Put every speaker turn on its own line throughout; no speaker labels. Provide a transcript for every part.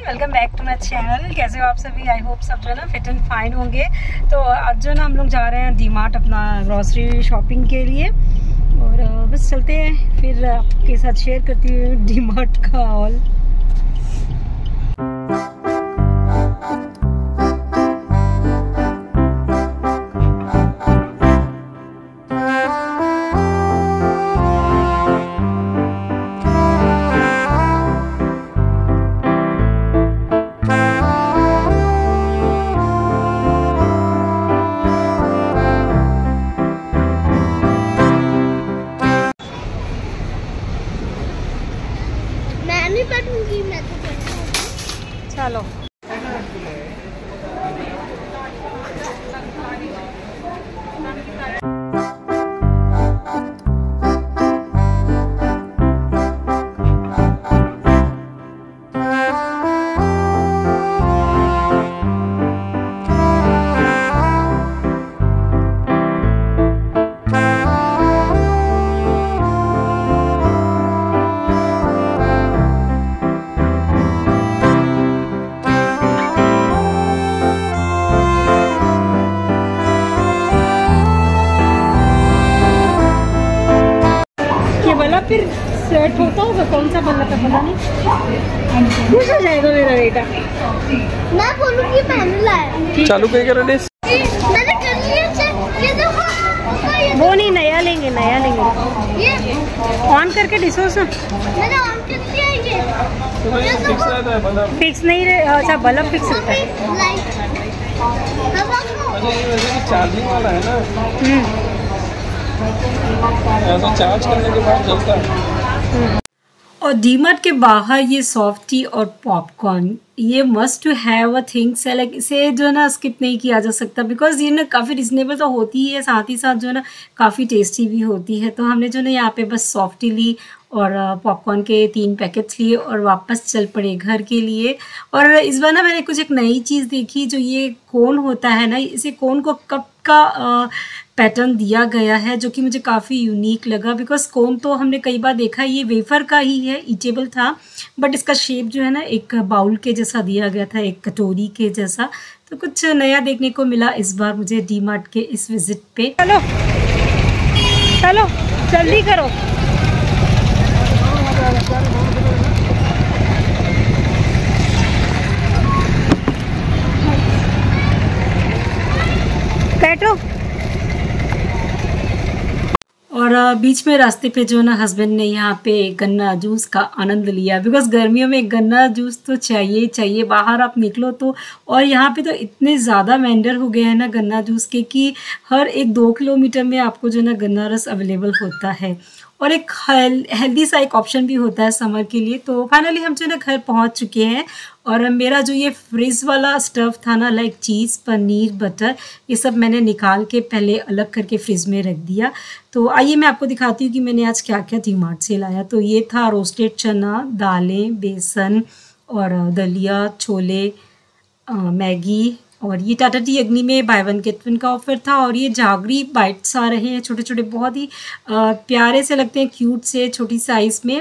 Welcome back to my channel. कैसे हो आप सभी? आई होप सब जो है ना फिट एंड फाइन होंगे। तो आज जो है ना हम लोग जा रहे हैं डी मार्ट अपना ग्रॉसरी शॉपिंग के लिए और बस चलते हैं, फिर आपके साथ शेयर करती हूँ डी मार्ट का हॉल। चलो फिर सेट होता होगा, कौन सा बल्ला का पता नहीं। खुश हो जाएगा मेरा बेटा।
मैं बोलूँगी मैंने लाया।
चालू कहीं कर रहे
मैंने कर लिया। ये देखो
वो नहीं, नया लेंगे नया लेंगे।
ये
ऑन करके डिसो से
मैंने ऑन कर दिया। ये
फिक्स रहता है बल्ब।
फिक्स नहीं रहे। अच्छा बल्ब फिक्स होता है।
लाइट
ये वैसे भी चार्जिंग वाला है ना, ऐसा चार्ज करने के बाद जलता है।
और डीमार्ट के बाहर ये सॉफ्ट टी और पॉपकॉर्न ये must to have a things है। लाइक इसे जो है ना स्किप नहीं किया जा सकता, बिकॉज ये ना काफ़ी रिजनेबल तो होती है, साथ ही साथ जो है ना काफ़ी टेस्टी भी होती है। तो हमने जो ना यहाँ पे बस सॉफ्ट टी ली और पॉपकॉर्न के 3 पैकेट्स लिए और वापस चल पड़े घर के लिए। और इस बार ना मैंने कुछ एक नई चीज़ देखी, जो ये कोन होता है ना, इसे कोन को कप का पैटर्न दिया गया है, जो कि मुझे काफ़ी यूनिक लगा। बिकॉज कोन तो हमने कई बार देखा है, ये वेफर का ही है, ईटेबल था, बट इसका शेप जो है ना एक बाउल के जैसा दिया गया था, एक कटोरी के जैसा। तो कुछ नया देखने को मिला इस बार मुझे डी मार्ट के इस विजिट पे। चलो चलो जल्दी करो। बैठो। और बीच में रास्ते पे जो ना हस्बैंड ने यहाँ पे गन्ना जूस का आनंद लिया, बिकॉज गर्मियों में गन्ना जूस तो चाहिए चाहिए। बाहर आप निकलो तो, और यहाँ पे तो इतने ज़्यादा वेंडर हो गए हैं ना गन्ना जूस के कि हर 1-2 किलोमीटर में आपको जो ना गन्ना रस अवेलेबल होता है, और एक हेल्दी सा एक ऑप्शन भी होता है समर के लिए। तो फाइनली हम जो ना घर पहुँच चुके हैं, और मेरा जो ये फ्रिज वाला स्टफ़ था ना, लाइक चीज़, पनीर, बटर, ये सब मैंने निकाल के पहले अलग करके फ्रिज में रख दिया। तो आइए मैं आपको दिखाती हूँ कि मैंने आज क्या क्या डी मार्ट से लाया। तो ये था रोस्टेड चना, दालें, बेसन और दलिया, छोले, मैगी, और ये टाटा टी अग्नि में बाय 1 गेट 1 का ऑफर था। और ये जागरी बाइट्स आ रहे हैं, छोटे छोटे, बहुत ही प्यारे से लगते हैं, क्यूट से, छोटी साइज़ में।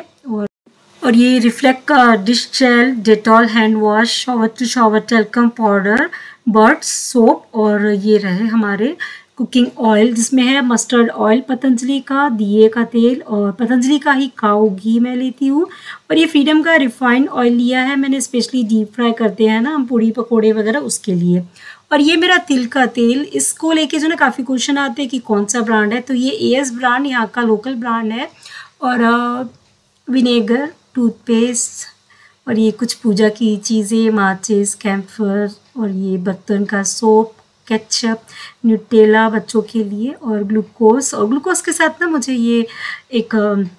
और ये रिफ्लेक्ट का dish gel, Dettol hand wash, shower to shower talcum powder, birds soap, और ये रहे हमारे कुकिंग ऑयल, जिसमें है मस्टर्ड ऑयल पतंजलि का, दिए का तेल, और पतंजलि का ही काऊ घी मैं लेती हूँ। और ये फ्रीडम का रिफाइंड ऑयल लिया है मैंने, स्पेशली डीप फ्राई करते हैं ना हम पूड़ी पकोड़े वगैरह, उसके लिए। और ये मेरा तिल का तेल, इसको लेके जो ना काफ़ी क्वेश्चन आते हैं कि कौन सा ब्रांड है। तो ये AS ब्रांड, यहाँ का लोकल ब्रांड है। और विनेगर, टूथपेस्ट, और ये कुछ पूजा की चीज़ें, माचिस, कैम्फर, और ये बर्तन का सोप, केचप, न्यूटेला बच्चों के लिए, और ग्लूकोज। और ग्लूकोज के साथ ना मुझे ये एक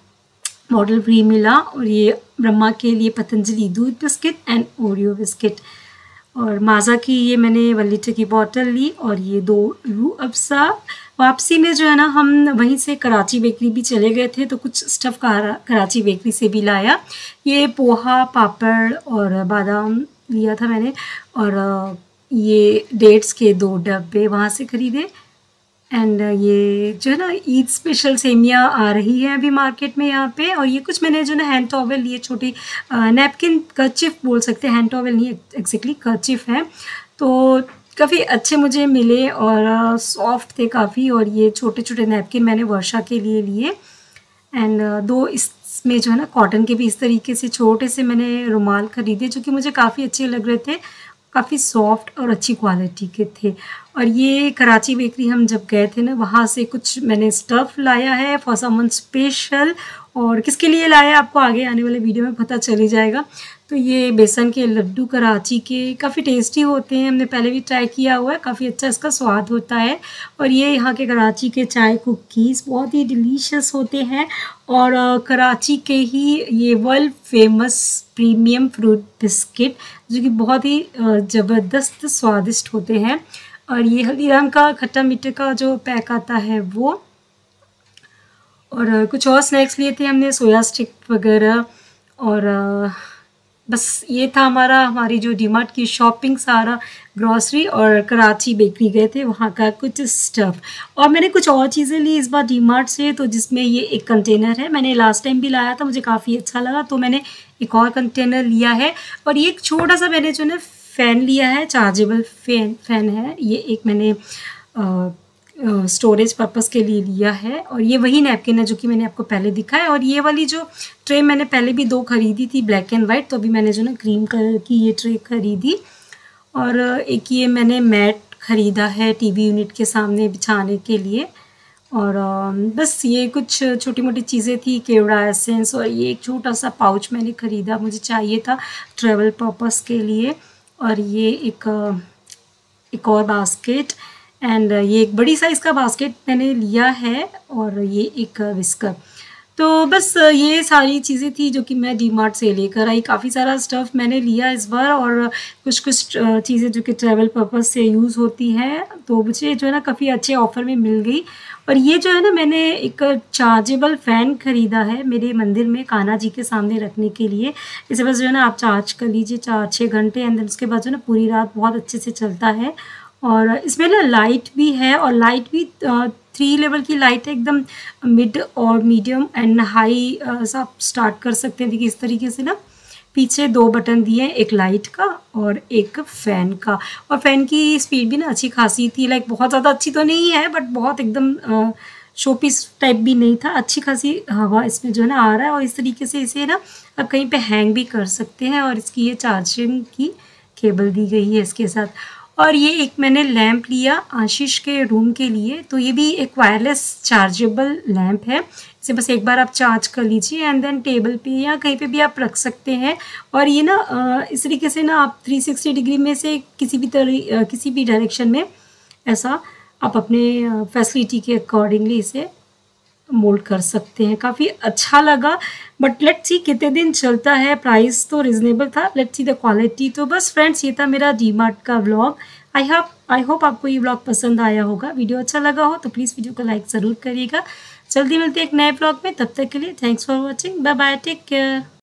मॉडल फ्री मिला, और ये ब्रह्मा के लिए पतंजलि दूध बिस्किट एंड ओरियो बिस्किट। और माज़ा की ये मैंने 1 लीटर की बॉटल ली, और ये 2 रूह अफ़ज़ा। वापसी में जो है ना हम वहीं से कराची बेकरी भी चले गए थे, तो कुछ स्टफ़ कराची बेकरी से भी लाया। ये पोहा, पापड़ और बादाम लिया था मैंने, और ये डेट्स के 2 डब्बे वहाँ से ख़रीदे। एंड ये जो है ना ईद स्पेशल सेमियाँ आ रही है अभी मार्केट में यहाँ पे। और ये कुछ मैंने जो ना हैंड टॉवल लिए, छोटी नैपकिन कर्चिफ बोल सकते हैं, हैंड टॉवल नहीं एग्जैक्टली, कर्चिफ है। तो काफ़ी अच्छे मुझे मिले और सॉफ्ट थे काफ़ी। और ये छोटे छोटे नैपकिन मैंने वर्षा के लिए लिए। एंड दो इसमें जो है ना कॉटन के भी इस तरीके से छोटे से मैंने रुमाल ख़रीदे, जो कि मुझे काफ़ी अच्छे लग रहे थे, काफ़ी सॉफ्ट और अच्छी क्वालिटी के थे। और ये कराची बेकरी हम जब गए थे ना, वहाँ से कुछ मैंने स्टफ़ लाया है फॉर समवन स्पेशल। और किसके लिए लाया आपको आगे आने वाले वीडियो में पता चल ही जाएगा। तो ये बेसन के लड्डू कराची के काफ़ी टेस्टी होते हैं, हमने पहले भी ट्राई किया हुआ है, काफ़ी अच्छा इसका स्वाद होता है। और ये यहाँ के कराची के चाय कुकीज़ बहुत ही डिलीशियस होते हैं। और कराची के ही ये world famous premium fruit biscuit, जो कि बहुत ही ज़बरदस्त स्वादिष्ट होते हैं। और ये हल्दीराम का खट्टा मीठे का जो पैक आता है वो। और कुछ और स्नैक्स लिए थे हमने, सोया स्टिक वगैरह। और बस ये था हमारी जो डीमार्ट की शॉपिंग, सारा ग्रॉसरी। और कराची बेकरी गए थे, वहाँ का कुछ स्टफ़। और मैंने कुछ और चीज़ें ली इस बार डीमार्ट से, तो जिसमें ये एक कंटेनर है, मैंने लास्ट टाइम भी लाया था, मुझे काफ़ी अच्छा लगा, तो मैंने एक और कंटेनर लिया है। और ये एक छोटा सा मैंने जो ना फ़ैन लिया है, चार्जेबल फ़ैन है ये, एक मैंने स्टोरेज पर्पस के लिए लिया है। और ये वही नैपकिन है जो कि मैंने आपको पहले दिखाया। और ये वाली जो ट्रे मैंने पहले भी 2 खरीदी थी, ब्लैक एंड वाइट, तो अभी मैंने जो ना क्रीम कलर की ये ट्रे खरीदी। और एक ये मैंने मैट ख़रीदा है टीवी यूनिट के सामने बिछाने के लिए। और बस ये कुछ छोटी मोटी चीज़ें थी, केवड़ा एसेंस। और ये एक छोटा सा पाउच मैंने ख़रीदा, मुझे चाहिए था ट्रैवल पर्पस के लिए। और ये एक और बास्केट, एंड ये एक बड़ी साइज़ का बास्केट मैंने लिया है। और ये एक विस्कर। तो बस ये सारी चीज़ें थी जो कि मैं डीमार्ट से लेकर आई। काफ़ी सारा स्टफ़ मैंने लिया इस बार, और कुछ चीज़ें जो कि ट्रैवल पर्पस से यूज़ होती हैं, तो मुझे जो है ना काफ़ी अच्छे ऑफ़र में मिल गई। और ये जो है ना मैंने एक चार्जेबल फ़ैन ख़रीदा है मेरे मंदिर में कान्हा जी के सामने रखने के लिए। इसे बस जो है ना आप चार्ज कर लीजिए 4-6 घंटे, एंड देन उसके बाद जो है ना पूरी रात बहुत अच्छे से चलता है। और इसमें ना लाइट भी है, और लाइट भी 3 लेवल की लाइट है, एकदम मिड और मीडियम एंड हाई आप स्टार्ट कर सकते हैं। देखिए इस तरीके से ना पीछे 2 बटन दिए हैं, एक लाइट का और एक फ़ैन का। और फ़ैन की स्पीड भी ना अच्छी खासी थी, लाइक बहुत ज़्यादा अच्छी तो नहीं है, बट बहुत एकदम शो पीस टाइप भी नहीं था, अच्छी खासी हवा इसमें जो है ना आ रहा है। और इस तरीके से इसे ना आप कहीं पे हैंग भी कर सकते हैं। और इसकी ये चार्जिंग की केबल दी गई है इसके साथ। और ये एक मैंने लैंप लिया आशीष के रूम के लिए, तो ये भी एक वायरलेस चार्जेबल लैंप है। इसे बस एक बार आप चार्ज कर लीजिए, एंड देन टेबल पे या कहीं पे भी आप रख सकते हैं। और ये ना इस तरीके से ना आप 360 डिग्री में से किसी भी डायरेक्शन में ऐसा आप अपने फैसिलिटी के अकॉर्डिंगली इसे मोल्ड कर सकते हैं। काफ़ी अच्छा लगा, बट लेट्स सी कितने दिन चलता है। प्राइस तो रिजनेबल था, लेट्स सी द क्वालिटी। तो बस फ्रेंड्स, ये था मेरा डीमार्ट का व्लॉग। आई होप आपको ये व्लॉग पसंद आया होगा। वीडियो अच्छा लगा हो तो प्लीज़ वीडियो को लाइक ज़रूर करिएगा। जल्दी मिलते हैं एक नए व्लॉग में, तब तक के लिए thanks for watching, bye bye, take care.